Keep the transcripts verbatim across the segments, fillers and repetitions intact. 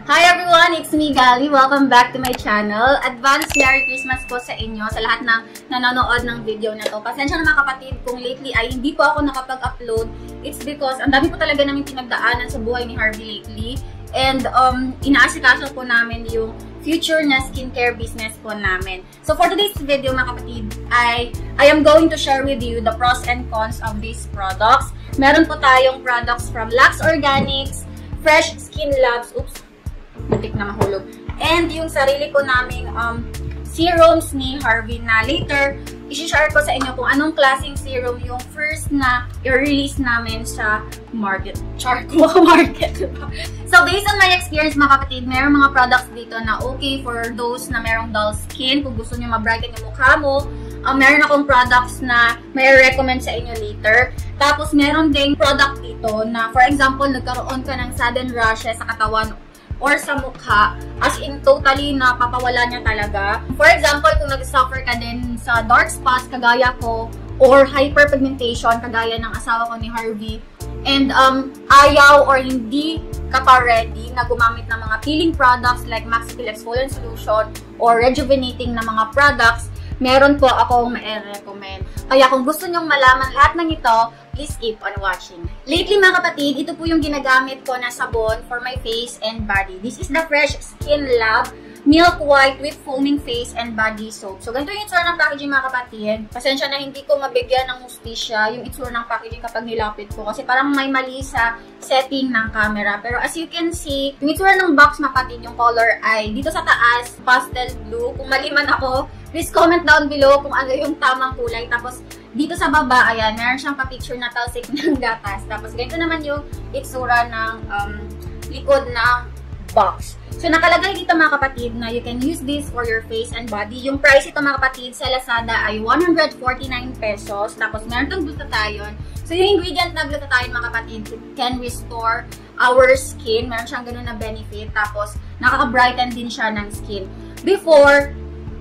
Hi everyone! It's me, Gali. Welcome back to my channel. Advance Merry Christmas po sa inyo, sa lahat ng nanonood ng video na to. Pasensya na mga kapatid kung lately ay hindi po ako nakapag-upload. It's because ang dami po talaga namin pinagdaanan sa buhay ni Harvey lately. And um, inaasikaso po namin yung future na skincare business po namin. So for today's video mga kapatid, I, I am going to share with you the pros and cons of these products. Meron po tayong products from Lux Organics, Fresh Skin Labs, oops, matik na mahulog. And yung sarili ko naming um, serums ni Harvey na later, isi-share ko sa inyo kung anong klaseng serum yung first na i-release namin sa market. Char ko market. So based on my experience mga kapatid, mayroong mga products dito na okay for those na merong dull skin. Kung gusto nyo ma-brighten yung mukha mo, um, meron akong products na may recommend sa inyo later. Tapos meron ding product dito na for example, nagkaroon ka ng sudden rashes sa katawan or sa mukha, as in totally napapawala niya talaga. For example, kung nag-suffer ka din sa dark spots kagaya ko, or hyperpigmentation kagaya ng asawa ko ni Harvey, and um, ayaw or hindi ka pa ready na gumamit ng mga peeling products like Maxipil Exfoliant Solution or rejuvenating na mga products, meron po akong ma-recommend. Kaya kung gusto nyong malaman lahat ng ito, please keep on watching. Lately mga kapatid, ito po yung ginagamit ko na sabon for my face and body. This is the Fresh Skin Lab Milk White with Foaming Face and Body Soap. So ganito yung itsura ng packaging mga kapatid. Pasensya na hindi ko mabigyan ng hustisya yung itsura ng packaging kapag nilapit ko. Kasi parang may mali sa setting ng camera. Pero as you can see, yung itsura ng box mga kapatid, yung color ay dito sa taas, pastel blue. Kung mali man ako, please comment down below kung ano yung tamang kulay. Tapos dito sa baba, ayan, meron siyang pa-picture na talsik ng gatas. Tapos ganito naman yung itsura ng um, likod na box. So nakalagay dito mga kapatid na you can use this for your face and body. Yung price ito mga kapatid sa Lazada ay one hundred forty-nine pesos. Tapos meron itong glutathione. So yung ingredient na glutathione mga kapatid can restore our skin. Meron siyang ganun na benefit. Tapos nakaka-brighten din siya ng skin. Before,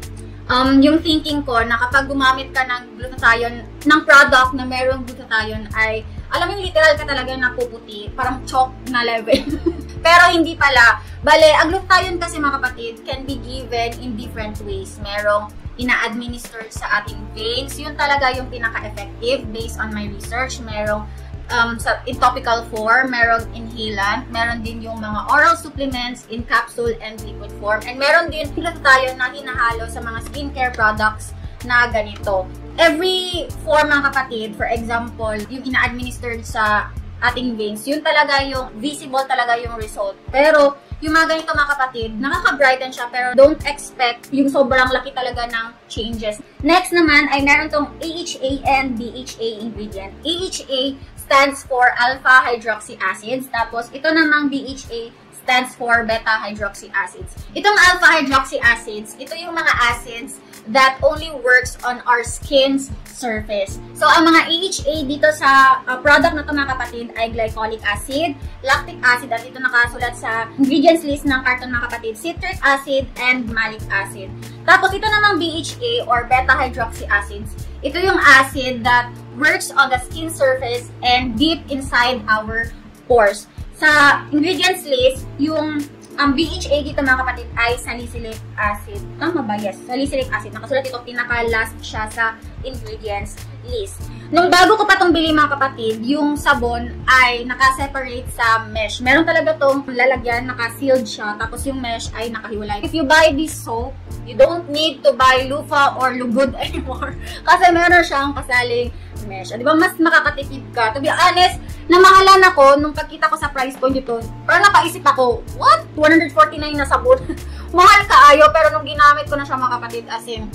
Um, yung thinking ko na kapag gumamit ka ng glutathione, ng product na merong glutathione ay, alam mo yung literal ka talaga na puputi, parang chalk na level. Pero hindi pala. Bale, ang glutathione kasi mga kapatid can be given in different ways. Merong ina-administer sa ating veins. Yun talaga yung pinaka-effective based on my research. Merong Um, sa, in topical form, meron inhalant, meron din yung mga oral supplements in capsule and liquid form, and meron din tayo na hinahalo sa mga skincare products na ganito. Every form mga kapatid, for example, yung ina-administered sa ating veins, yun talaga yung visible talaga yung result. Pero yung mga ganito mga kapatid, nakaka-brighten siya pero don't expect yung sobrang laki talaga ng changes. Next naman ay meron tong A H A and B H A ingredient. A H A stands for alpha hydroxy acids. Tapos, ito namang B H A stands for beta hydroxy acids. Itong alpha hydroxy acids, ito yung mga acids that only works on our skin's surface. So, ang mga A H A dito sa uh, product na ito mga kapatid ay glycolic acid, lactic acid, at ito nakasulat sa ingredients list ng carton mga kapatid, citric acid, and malic acid. Tapos, ito namang B H A or beta hydroxy acids, ito yung acid that works on the skin surface and deep inside our pores. Sa ingredients list, yung ang B H A dito mga kapatid ay salicylic acid. Tama ba? Yes, salicylic acid. Nakasulat ito, pinaka-last siya sa ingredients list. Nung bago ko pa itong bili mga kapatid, yung sabon ay naka-separate sa mesh. Meron talaga itong lalagyan, naka-sealed siya, tapos yung mesh ay nakahiwalay. If you buy this soap, you don't need to buy loofah or lugod anymore. Kasi meron siyang kasaling mesh. Di ba, mas makakatipid ka. To be honest, namahalan ako nung pagkita ko sa price point dito. Parang napaisip ako, what? one hundred forty-nine na sabon? Mahal kaayo, pero nung ginamit ko na siya mga kapatid, as in,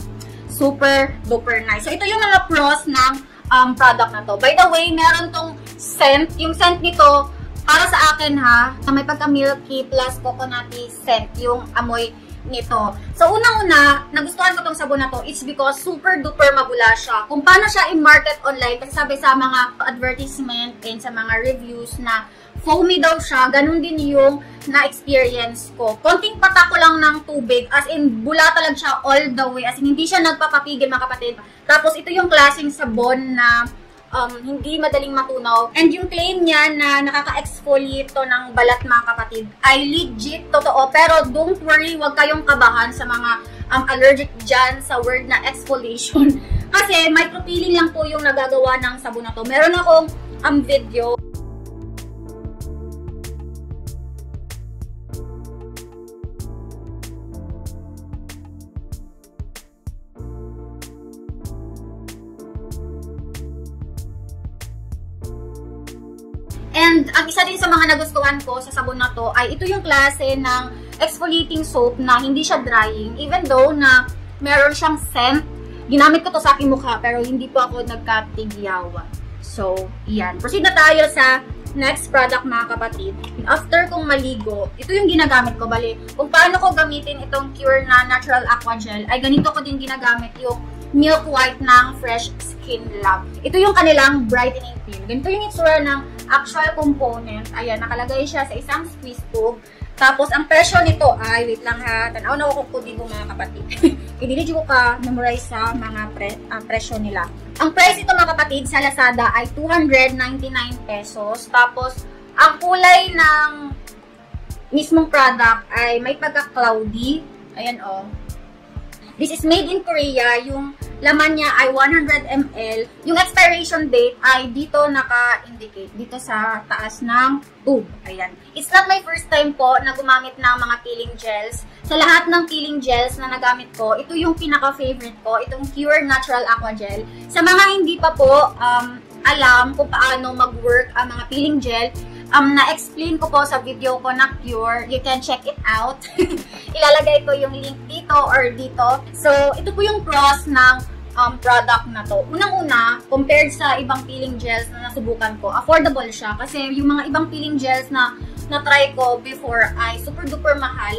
super duper nice. So, ito yung mga pros ng um, product na to. By the way, meron tong scent. Yung scent nito, para sa akin ha, na may pagka-milky plus coconutty scent yung amoy nito. So, unang-una, nagustuhan ko tong sabon na to, it's because super duper mabula siya. Kung paano siya i-market online, kasi sabi sa mga advertisement and sa mga reviews na foamy daw siya, ganun din yung na-experience ko. Konting patak ko lang ng tubig, as in, bula talaga siya all the way, as in, hindi siya nagpapapigil mga kapatid. Tapos, ito yung klaseng sabon na um, hindi madaling matunaw. And yung claim niya na nakaka-exfoliate to ng balat mga kapatid ay legit, totoo. Pero don't worry, huwag kayong kabahan sa mga um, allergic dyan sa word na exfoliation. Kasi micropeeling lang po yung nagagawa ng sabon na to. Meron akong um, video. And ang isa din sa mga nagustuhan ko sa sabon na to ay ito yung klase ng exfoliating soap na hindi siya drying. Even though na meron siyang scent, ginamit ko to sa aking mukha pero hindi po ako nagkatigyawa. So, yan. Proceed na tayo sa next product mga kapatid. After kong maligo, ito yung ginagamit ko. Bali, kung paano ko gamitin itong Cure na Natural Aqua Gel, ay ganito ko din ginagamit yung Milk White ng Fresh Skin Lab. Ito yung kanilang brightening cream. Ganito yung itsura ng actual component. Ayan, nakalagay siya sa isang squeeze tube. Tapos, ang presyo nito ay, wait lang ha, tanaw na ako kung di ko mga kapatid. Idilidyo ko ka, memorize sa mga pre, uh, presyo nila. Ang price ito mga kapatid sa Lazada ay two hundred ninety-nine pesos. Tapos, ang kulay ng mismong product ay may pagka-cloudy. Ayan o. Oh. This is made in Korea. Yung laman niya ay one hundred milliliters. Yung expiration date ay dito naka-indicate. Dito sa taas ng tube. Ayan. It's not my first time po na gumamit ng mga peeling gels. Sa lahat ng peeling gels na nagamit ko, ito yung pinaka-favorite ko. Itong Cure Natural Aqua Gel. Sa mga hindi pa po um, alam kung paano mag-work ang mga peeling gel, Um, na-explain ko po sa video ko na Cure. You can check it out. Ilalagay ko yung link dito or dito. So, ito po yung pros ng um, product na to. Unang-una, compared sa ibang peeling gels na nasubukan ko, affordable siya. Kasi yung mga ibang peeling gels na na-try ko before ay super-duper mahal.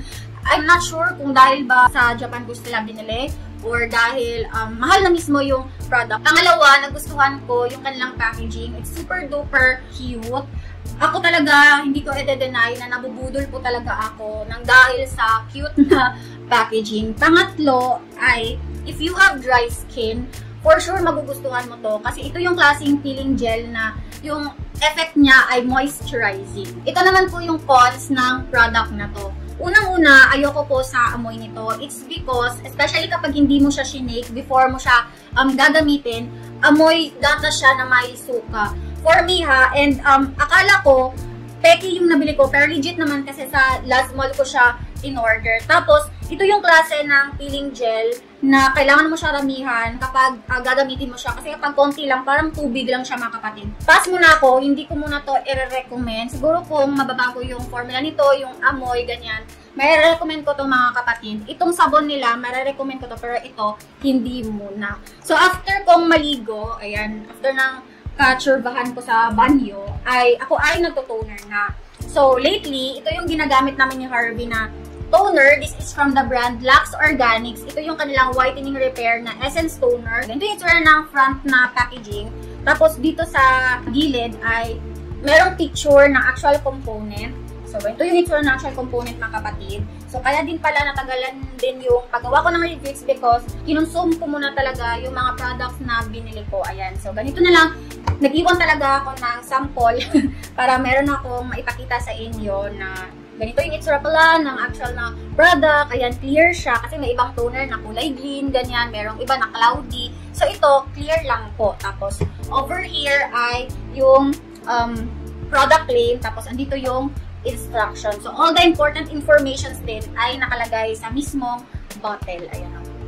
I'm not sure kung dahil ba sa Japan gusto nila binili or dahil um, mahal na mismo yung product. Pangalawa, nagustuhan ko yung kanilang packaging. It's super-duper cute. Ako talaga, hindi ko i-deny na nabubudol po talaga ako nang dahil sa cute na packaging. Pangatlo ay, if you have dry skin, for sure magugustuhan mo to. Kasi ito yung klaseng peeling gel na yung effect niya ay moisturizing. Ito naman po yung cons ng product na to. Unang-una, ayoko po sa amoy nito. It's because, especially kapag hindi mo siya shinake before mo siya um, gagamitin, amoy data siya na may suka. For me ha, and um, akala ko, peki yung nabili ko, pero legit naman kasi sa last mall ko siya in-order. Tapos, ito yung klase ng peeling gel na kailangan mo siya ramihan kapag uh, gagamitin mo siya. Kasi kapag konti lang, parang tubig lang siya mga kapatid. Pass muna ako, hindi ko muna to i-recommend. Siguro kung mababago yung formula nito, yung amoy, ganyan, may recommend ko to mga kapatid. Itong sabon nila, may recommend ko to, pero ito, hindi muna. So, after kong maligo, ayan, after ng katsurbahan ko sa banyo, ay ako ay nagto-toner na. So, lately, ito yung ginagamit namin ni Harvey na toner. This is from the brand Lux Organics. Ito yung kanilang whitening repair na essence toner. Ganito yung itsura ng front na packaging. Tapos, dito sa gilid ay merong picture ng actual component. So, ito yung itsura ng actual component mga kapatid. So, kaya din pala natagalan din yung paggawa ko ng reviews because kinonsume ko muna talaga yung mga products na binili ko. Ayan. So, ganito na lang. Nag-iwan talaga ako ng sample para meron akong maipakita sa inyo na ganito yung itsura pala ng actual na product. Ayan, clear siya kasi may ibang toner na kulay green, ganyan. Merong iba na cloudy. So, ito, clear lang po. Tapos, over here ay yung um, product claim. Tapos, andito yung instruction. So, all the important informations din ay nakalagay sa mismong bottle. Ayan.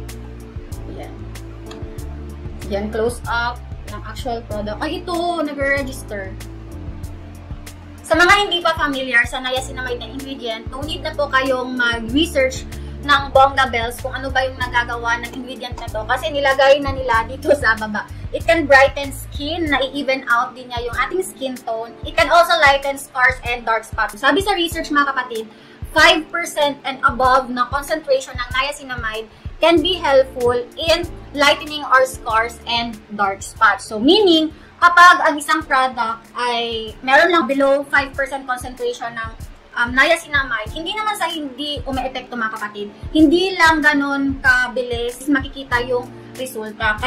Ayan. Ayan, close up ng actual product. Ay, ito, nag-register. Sa mga hindi pa familiar sa niacinamide na ingredient, no need na po kayong mag-research ng bongga bells kung ano ba yung nagagawa ng ingredient na to. Kasi nilagay na nila dito sa baba. It can brighten skin, na-even out din niya yung ating skin tone. It can also lighten scars and dark spots. Sabi sa research mga kapatid, five percent and above na concentration ng niacinamide can be helpful in lightening our scars and dark spots. So, meaning, kapag ang isang product ay meron lang below five percent concentration ng um, niacinamide, hindi naman sa hindi umi-epekto mga kapatid. Hindi lang ganun kabilis makikita yung resulta. Kaya,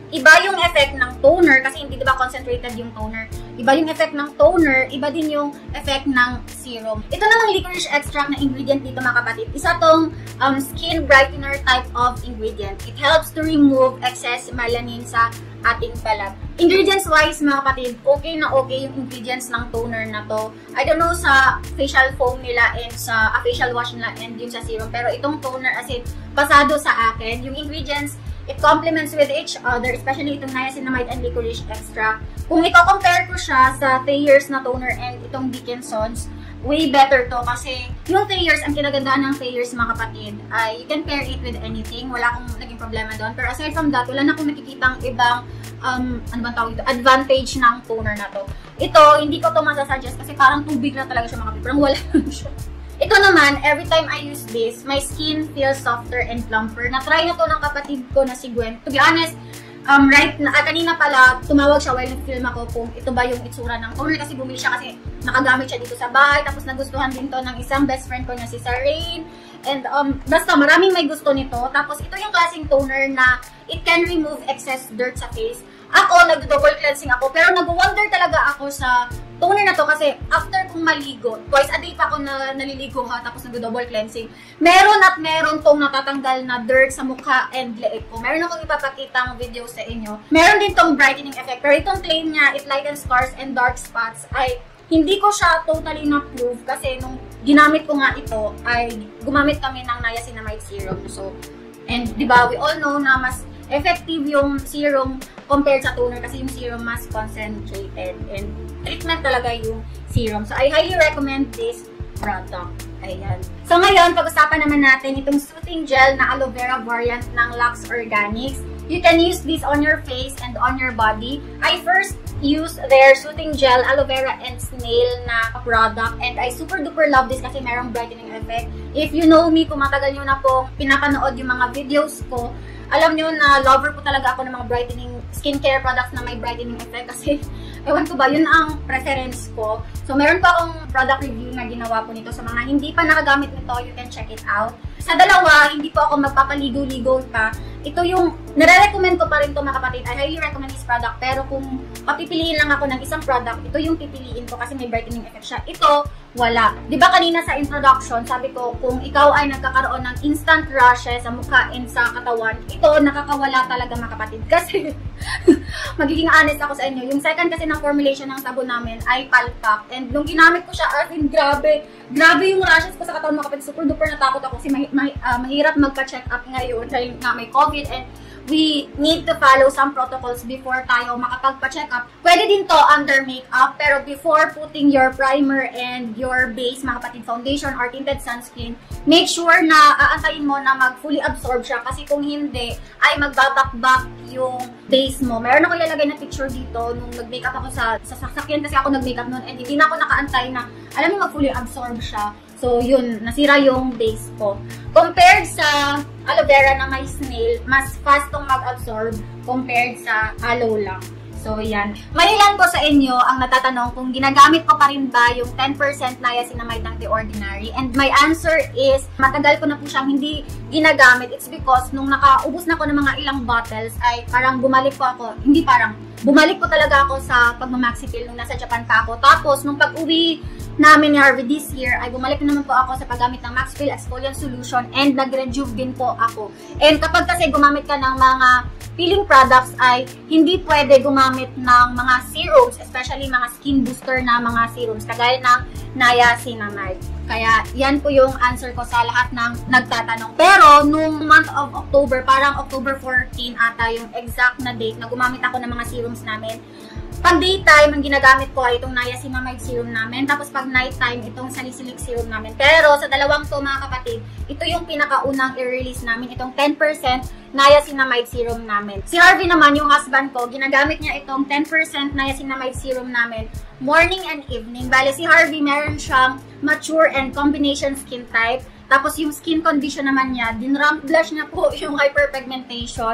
iba yung effect ng toner, kasi hindi diba concentrated yung toner. Iba yung effect ng toner, iba din yung effect ng serum. Ito namang licorice extract na ingredient dito mga kapatid. Isa tong um, skin brightener type of ingredient. It helps to remove excess melanin sa ating balat. Ingredients-wise mga kapatid, okay na okay yung ingredients ng toner na to. I don't know sa facial foam nila and sa uh, facial wash nila and yung sa serum. Pero itong toner as in, pasado sa akin. Yung ingredients, it complements with each other, especially itong niacinamide and licorice extract. Kung i-compare ko siya sa Thayers na toner and itong Dickinson's, way better to kasi yung Thayers, ang kinagandaan ng Thayers mga kapatid, ay you can pair it with anything. Wala akong naging problema doon. Pero aside from that, wala na akong nakikitang ibang um, ano bang tawag ito? Advantage ng toner na to. Ito, hindi ko to masasuggest kasi parang tubig na talaga siya mga kapatid. Parang wala lang siya. Ito naman, every time I use this, my skin feels softer and plumper. Na-try na to ng kapatid ko na si Gwen. To be honest, um, right na, ah, kanina pala, tumawag siya while nag-film ako kung ito ba yung itsura ng toner kasi bumili siya kasi nakagamit siya dito sa bahay. Tapos nagustuhan din to ng isang best friend ko na si Sarain. And um, basta maraming may gusto nito. Tapos ito yung klaseng toner na it can remove excess dirt sa face. Ako, nag-double cleansing ako. Pero nag-wonder talaga ako sa toner na to kasi after kong maligo, twice a day pa ako na naliligo ha, tapos nag-double cleansing. Meron at meron tong natatanggal na dirt sa mukha and leeg ko. Meron akong ipapakita ng video sa inyo. Meron din tong brightening effect. Pero itong claim niya, it lightens scars and dark spots, ay hindi ko siya totally na-prove kasi nung ginamit ko nga ito, ay gumamit kami ng niacinamide serum. So, and di ba, we all know na mas effective yung serum compared sa toner kasi yung serum mas concentrated and treatment talaga yung serum. So, I highly recommend this product. Ayan. So, ngayon, pag-usapan naman natin itong soothing gel na aloe vera variant ng Lux Organics. You can use this on your face and on your body. I first used their soothing gel, aloe vera and snail na product and I super duper love this kasi merong brightening effect. If you know me, kung matagal nyo na pong pinapanood yung mga videos ko, alam nyo na lover ko talaga ako ng mga brightening skincare products na may brightening effect kasi ewan ko ba, yun ang preference ko. So, meron pa akong product review na ginawa po nito. Sa mga hindi pa nakagamit nito, you can check it out. Sa dalawa, hindi po ako magpapaligo-ligo pa. Ito yung, nare-recommend ko pa rin ito mga kapatid. I highly recommend this product. Pero kung papipiliin lang ako ng isang product, ito yung pipiliin ko kasi may brightening effect siya. Ito, wala. Diba kanina sa introduction, sabi ko, kung ikaw ay nagkakaroon ng instant rashes sa mukha and sa katawan, ito, nakakawala talaga mga kapatid. Kasi, magiging honest ako sa inyo, yung second kasi ng formulation ng sabon namin ay palpak. And nung ginamit ko siya, as in, grabe, grabe yung rashes ko sa katawan mga kapatid. Super duper natakot ako kasi ma ma uh, mahirap magpa-check up ngayon dahil nga may COVID and we need to follow some protocols before tayo makapagpa-check up. Pwede din to under makeup, pero before putting your primer and your base, mga kapatid, foundation or tinted sunscreen, make sure na aantayin mo na mag-fully absorb siya kasi kung hindi, ay magbabakbak yung base mo. Meron ako ilalagay na picture dito nung nag-makeup ako sa, sa sasakyan kasi ako nag-makeup noon and hindi na ako nakaantay na, alam mo, mag-fully absorb siya. So, yun, nasira yung base ko. Compared sa aloe vera na may snail, mas fast tong mag-absorb compared sa aloe lang. So, yan. May ilan po sa inyo ang natatanong kung ginagamit ko pa rin ba yung ten percent niacinamide ng The Ordinary. And my answer is, matagal ko na po siyang hindi ginagamit. It's because nung nakaubos na ko ng mga ilang bottles, ay parang bumalik po ako. Hindi parang, bumalik po talaga ako sa pagmamaxipil nung nasa Japan pa ako. Tapos, nung pag-uwi namin ni Harvey this year, ay bumalik na naman po ako sa paggamit ng Maxfill Exfoliant Solution and nag-rejuve din po ako. And kapag kasi gumamit ka ng mga peeling products ay hindi pwede gumamit ng mga serums, especially mga skin booster na mga serums, kagaya ng niacinamide. Kaya yan po yung answer ko sa lahat ng nagtatanong. Pero nung month of October, parang October fourteen ata yung exact na date na gumamit ako ng mga serums namin. Pag daytime, ang ginagamit ko ay itong niacinamide serum namin. Tapos pag nighttime, itong salicylic serum namin. Pero sa dalawang to mga kapatid, ito yung pinakaunang i-release namin. Itong ten percent niacinamide serum namin. Si Harvey naman, yung husband ko, ginagamit niya itong ten percent niacinamide serum namin morning and evening. Bale, si Harvey meron siyang mature and combination skin type. Tapos yung skin condition naman niya, dinramp blush niya po yung hyperpigmentation.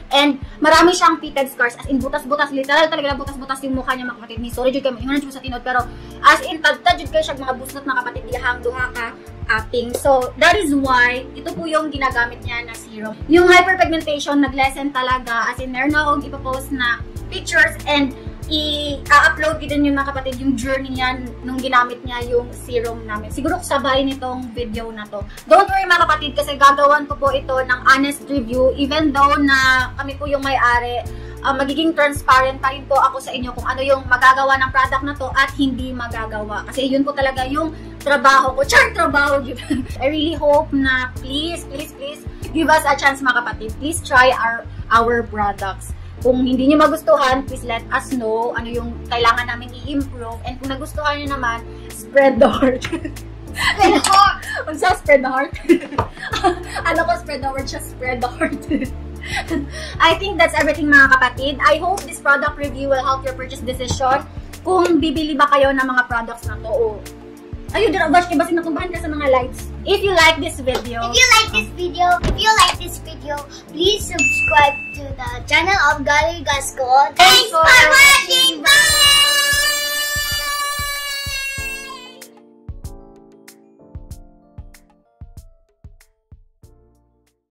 And marami siyang pitted scars, as in butas-butas, literal talaga butas-butas yung mukha niya mga kapatid ni. Sorry jud kay ingon jud sa tinod, pero as in tad-tad jud kay siya mga busnot mga kapatid dihang duha ka acting. So that is why ito po yung ginagamit niya na serum. Yung hyperpigmentation nag-lessen talaga, as in meron na akong ipopost na pictures and i-upload ko din yung mga kapatid yung journey niya nung ginamit niya yung serum namin. Siguro sabay nitong video na to. Don't worry mga kapatid kasi gagawan ko po ito ng honest review even though na kami po yung may-ari. Uh, magiging transparent pa rin po ako sa inyo kung ano yung magagawa ng product na to at hindi magagawa. Kasi yun po talaga yung trabaho ko. Char, trabaho! I really hope na please, please, please give us a chance mga kapatid. Please try our, our products. Kung hindi nyo magustuhan, please let us know ano yung kailangan namin i-improve. And kung nagustuhan nyo naman, spread the heart. Spread the heart! Unsa spread the heart? Ano ko spread the word siya, spread the heart. I think that's everything mga kapatid. I hope this product review will help your purchase decision. Kung bibili ba kayo ng mga products na to, oh. Ayun, dira bash, ibasin na tumbahan ka sa mga likes. If you like this video, if you like this video, if you like this video, please subscribe to the channel of Gali Gasco. Thanks for watching. Bye!